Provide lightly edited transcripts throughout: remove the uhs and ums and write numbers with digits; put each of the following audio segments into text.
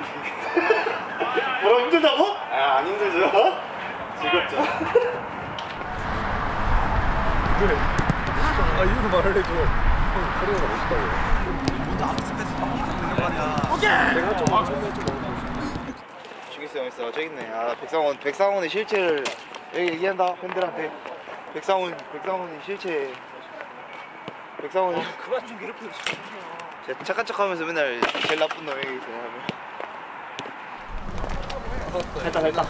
뭐라 힘들다고? 아, 안 힘들죠? 즐겁죠. 그래. 아, 이유로 말을 해줘. 형, 카리오가 멋있다고. 먼저 앞스까지 있는 말이야. 오케이! 내가 좀 처음에 좀 먹어보고. 죽겠어, 있어. 저기 있네. 아, 백상훈의 실체를 여기 얘기한다, 팬들한테. 백상훈이 실체. 백상훈이. 그만 좀 괴롭혀. 제가 착한 척 하면서 맨날 제일 나쁜 놈 여기 있어요. 됐다.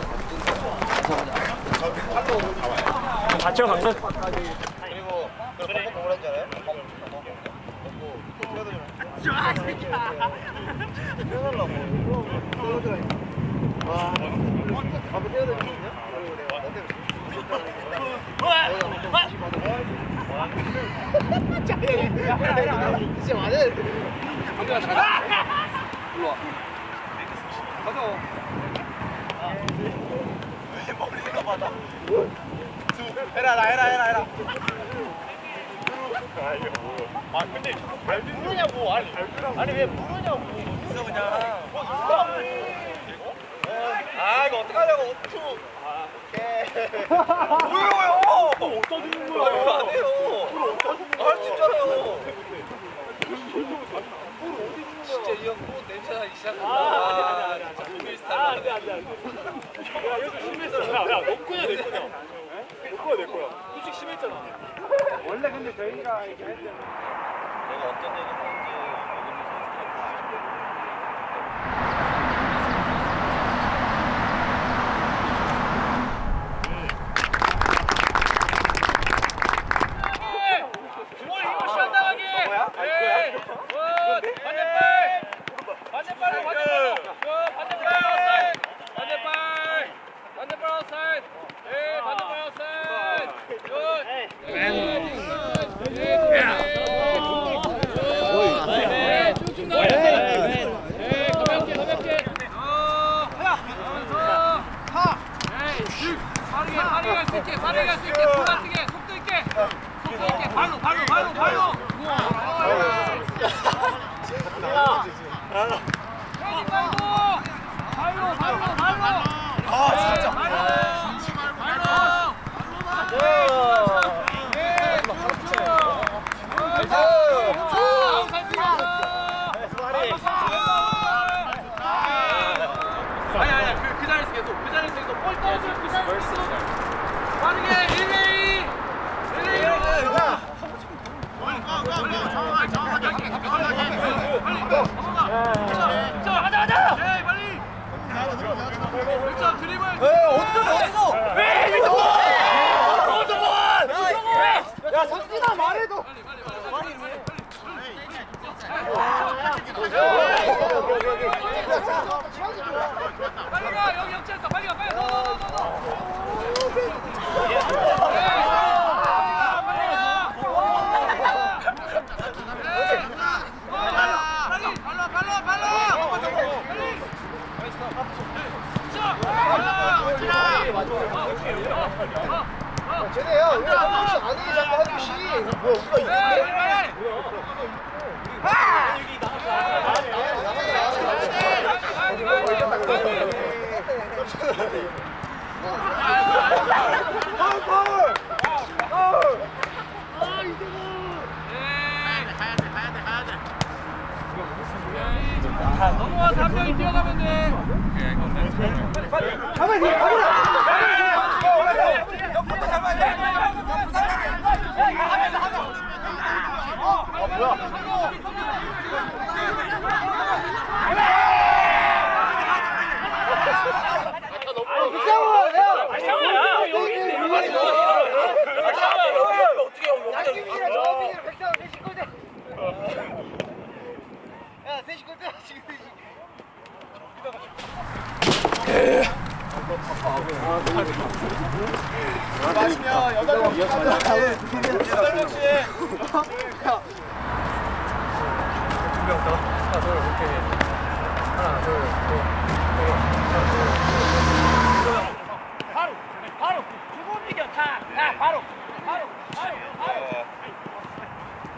같이 가면 그리고 그래 뭐라는지 알아요? 진짜 맞아야 돼. 일로 와. 가자. 왜 머리가 받아? 해라. 아 근데 왜 부르냐고. 아니 왜 부르냐고. 있어 그냥. 아 이거 어떡하냐고. 어투. 오케이. 뭐예요? 어디다 주는 거야? 이거 안 해요. 할 수 있잖아요. 진짜 이 형 또 냄새 나기 시작한다. 진짜 국민 스타일. 안 돼. 야, 여기서 심했어. 야, 너 거야, 내 거냐? 내 거야. 솔직히 심했잖아. 원래 근데 저희가 이렇게 했잖아. 내가 어떤 얘기를 하는지 주머니 힘을 시간 나가게. 네. 반대발로. 반대발 아웃사이드. 네, 반대발 아웃사이드. 굿. 네, 쭉쭉 나가. 네, 가볍게. 빠르게 갈 수 있게. 불안 뜨게. 속도 있게. 발로. 헤딩 말고. 발로. 아 진짜. 발로. 아니야. 그 자리에서 계속. 볼 떨어지면 그 자리에서 계속. 빠르게 1대2. 가자. 네, 빨리. 드리블. 어디서? 야, 성진아 말해도. 빨리 가. 여기 역전했다. 빨리 가. 너. 쟤네야 왜 아니 자꾸 하듯이 뭐 우리가 이긴데? 넘어와서 한 명이 뛰어가면 돼. 가만히 옆부터 잡아야 돼. 마시면 8명씩 가져가지. 8명씩. 준비한다. 하나, 둘, 이렇게 해. 하나, 둘, 바로 주고 움직여. 바로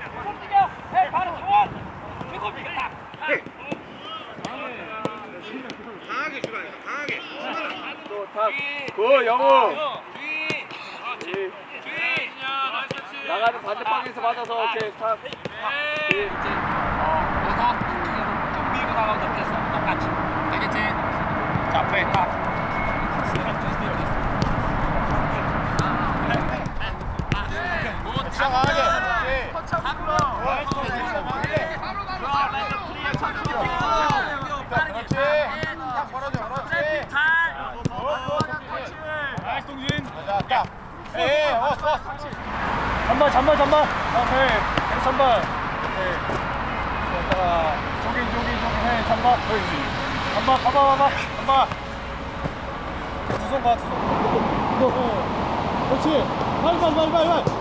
움직여. 바로 주고 움직여. 강하게 주라. 강하게. 그 영웅. 주의. 나가는 반대방에서 맞아서 오케이 스탑. 이제 여기서 좀 밀고 나가면 더 됐어. 똑같이. 알겠지? 자, 플레이 딱. 강하게. 그렇지. 딱 벌어져. 그렇지. 나이스 동진. 자, 딱. 에이, 왔어. 잠만. 오케이. 잠만. 오케이. 됐다. 조깅 해. 잠만. 잠만. 봐봐. 두 손 가. 그렇지. 빨리.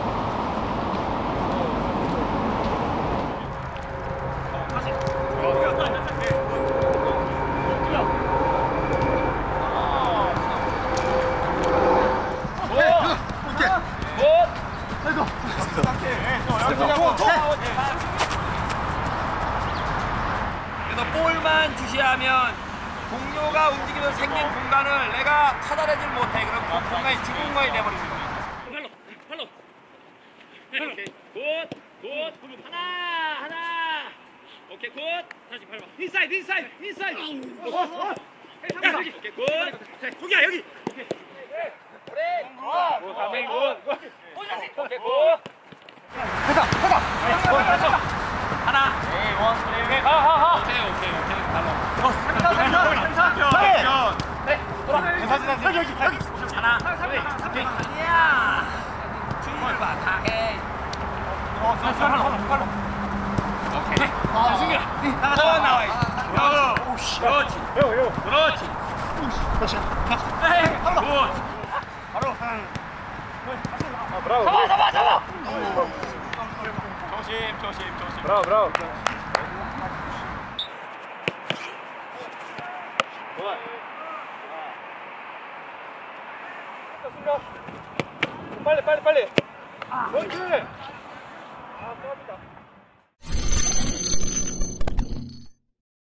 그래서 볼만 주시하면 동료가 움직이면 생긴 공간을 내가 차단하지 못해. 그럼 그 공간이 죽은 공간이 돼버립니다. 팔로. 오케이. 굿. 하나. 오케이, 굿. 다시 밟아. 인사이드. 오케이, 굿. 동이야, 여기. 오케이. 가맹 굿. 오케이, 굿. 가자. 하나. 에이, 원 플레이. 하. 오케이. 달라. 네. 돌아. 여기. 하나. 아니야. 주의 봐. 강해. 오케이. 승규야. 더 나와 있어. 그렇지. 굿. 브라보. 잡아. 조심. 브라보. 빨리. 그렇지. 아, 깜이다.